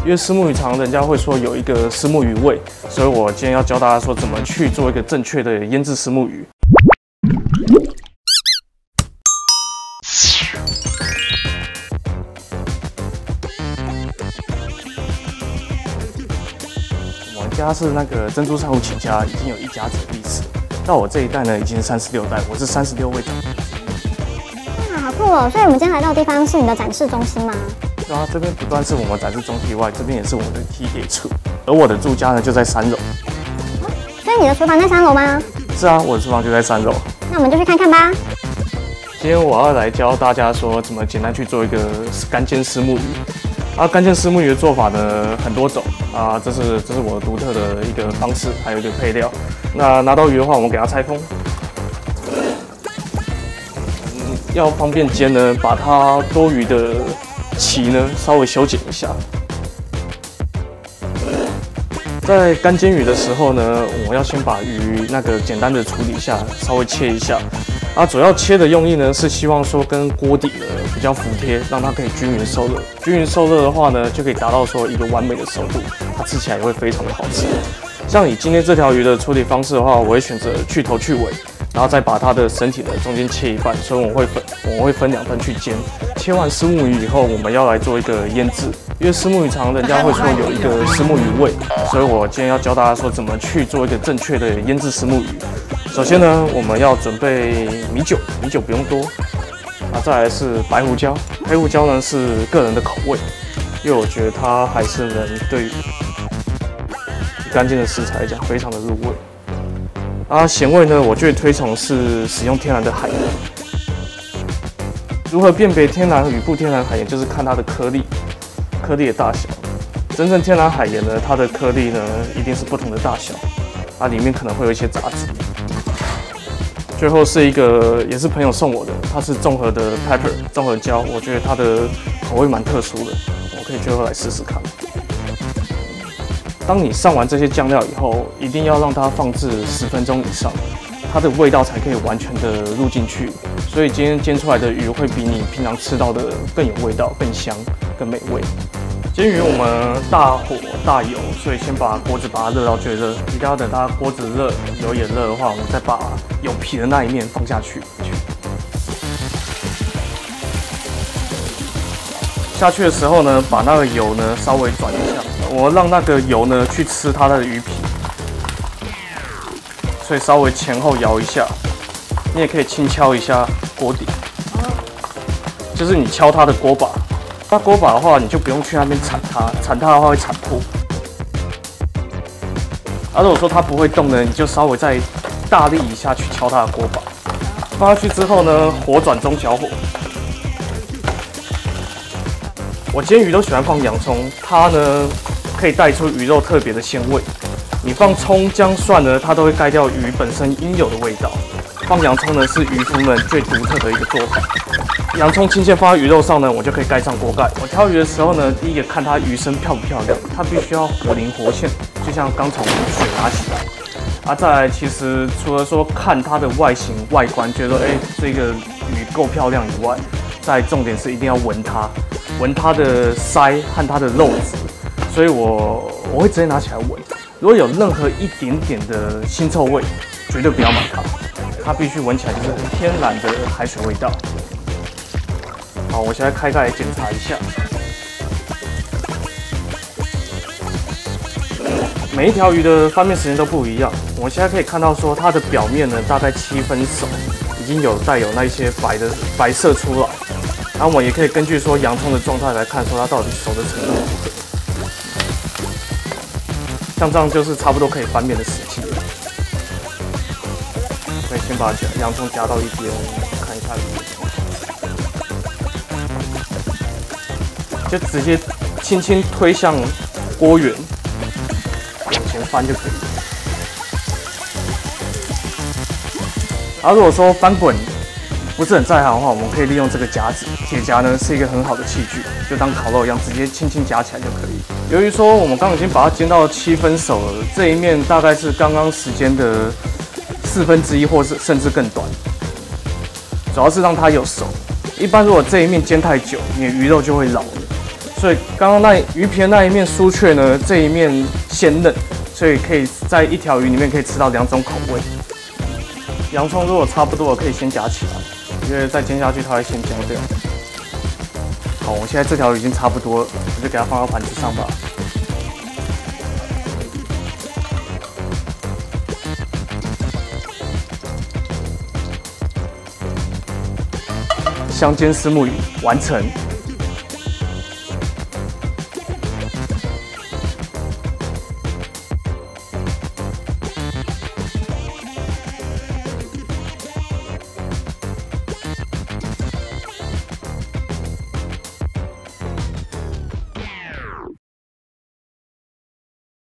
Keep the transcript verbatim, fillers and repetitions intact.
因为虱目鱼肠人家会说有一个虱目鱼味，所以我今天要教大家说怎么去做一个正确的腌制虱目鱼。我们家是那个珍珠珊瑚起家，已经有一甲子的历史。到我这一代呢，已经三十六代，我是三十六位长辈。 哇，好酷哦！所以我们今天来到的地方是你的展示中心吗？ 对啊，这边不但是我们展示中心以外，这边也是我们的梯点处。而我的住家呢就在三楼。 哦，所以你的厨房在三楼吗？ 是啊，我的厨房就在三楼。 那我们就去看看吧。 今天我要来教大家说怎么简单去做一个干煎虱目鱼。啊，干煎虱目鱼的做法呢很多种啊，这是这是我独特的一个方式，还有一个配料。那拿到鱼的话，我们给它拆封。嗯，要方便煎呢，把它多余的鳍呢稍微修剪一下。在干煎鱼的时候呢，我要先把鱼那个简单的处理一下，稍微切一下。啊，主要切的用意呢是希望说跟锅底呢比较服帖，让它可以均匀受热。均匀受热的话呢，就可以达到说一个完美的熟度，它吃起来也会非常的好吃。像以今天这条鱼的处理方式的话，我会选择去头去尾，然后再把它的身体呢中间切一半，所以我会分我会分两份去煎。切完虱目鱼以后，我们要来做一个腌制，因为虱目鱼肠人家会说有一个虱目鱼味，所以我今天要教大家说怎么去做一个正确的腌制虱目鱼。首先呢，我们要准备米酒，米酒不用多，啊，再来是白胡椒，黑胡椒呢是个人的口味，因为我觉得它还是能对于干净的食材来讲非常的入味。啊，咸味呢，我最推崇是使用天然的海盐。如何辨别天然与不天然海盐，就是看它的颗粒，颗粒的大小。真正天然海盐呢，它的颗粒呢一定是不同的大小，啊，里面可能会有一些杂质。最后是一个也是朋友送我的，它是综合的 pepper 综合椒，我觉得它的口味蛮特殊的，我可以最后来试试看。当你上完这些酱料以后，一定要让它放置十分钟以上，它的味道才可以完全的入进去。所以今天煎出来的鱼会比你平常吃到的更有味道、更香、更美味。煎鱼我们大火大油，所以先把锅子把它热到最热，一定要等它锅子热、油也热的话，我们再把有皮的那一面放下去。下去的时候呢，把那个油呢稍微转一下，我让那个油呢去吃它的鱼皮，所以稍微前后摇一下。你也可以轻敲一下锅底，就是你敲它的锅把。那锅把的话，你就不用去那边铲它，铲它的话会铲破。而如果说它不会动呢，你就稍微再大力一下去敲它的锅把。放下去之后呢，火转中小火。我煎鱼都喜欢放洋葱，它呢可以带出鱼肉特别的鲜味。你放葱、姜、蒜呢，它都会盖掉鱼本身应有的味道。放洋葱呢是渔夫们最独特的一个做法。洋葱轻轻放在鱼肉上呢，我就可以盖上锅盖。我挑鱼的时候呢，第一个看它鱼身漂不漂亮，它必须要活灵活现，就像刚从水拿起来。啊，再来，其实除了说看它的外形外观，觉得哎、欸、这个鱼够漂亮以外，再重点是一定要闻它，闻它的鳃和它的肉质。所以我我会直接拿起来闻，如果有任何一点点的腥臭味，绝对不要买它。它必须闻起来就是很天然的海水味道。好，我现在开盖来检查一下，每一条鱼的翻面时间都不一样。我现在可以看到说它的表面呢大概七分熟，已经有带有那一些白的白色出来。然后我也可以根据说洋葱的状态来看说它到底熟的程度如何。像这样就是差不多可以翻面的时机了。可以先把洋葱夹到一边，看一下鱼。就直接轻轻推向锅缘，往前翻就可以了。而如果说翻滚不是很在行的话，我们可以利用这个夹子，铁夹呢是一个很好的器具，就当烤肉一样，直接轻轻夹起来就可以。由于说我们刚刚已经把它煎到七分熟了，这一面大概是刚刚时间的四分之一，或是甚至更短，主要是让它有熟。一般如果这一面煎太久，你的鱼肉就会老了。 所以刚刚那鱼皮的那一面酥脆呢，这一面鲜嫩，所以可以在一条鱼里面可以吃到两种口味。洋葱如果差不多了，可以先夹起来，因为再煎下去它会先焦掉。好，我现在这条鱼已经差不多了，我就给它放到盘子上吧。香煎虱目鱼完成。